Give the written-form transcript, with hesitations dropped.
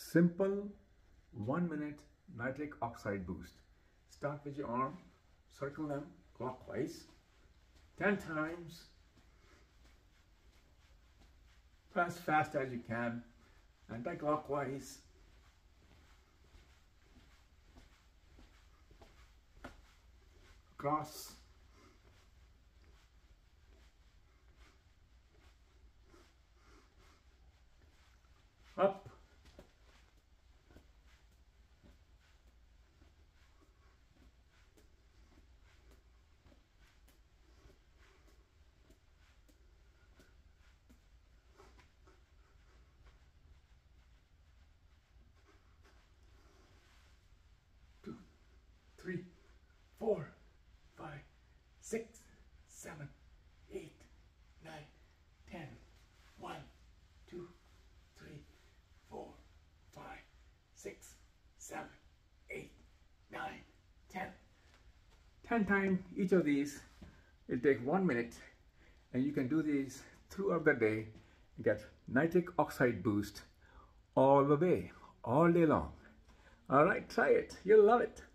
Simple 1-minute nitric oxide boost. Start with your arm, circle them clockwise 10 times. As fast as you can, anti-clockwise. Across. Up. Two, 3, 4, 5, 6, 7, 8, 9, 10. 1, 2, 3, 4, 5, 6, 7, 8, 9, 10. 10 times each of these. It'll take 1 minute, and you can do these throughout the day and get nitric oxide boost all the way, all day long. All right, try it. You'll love it.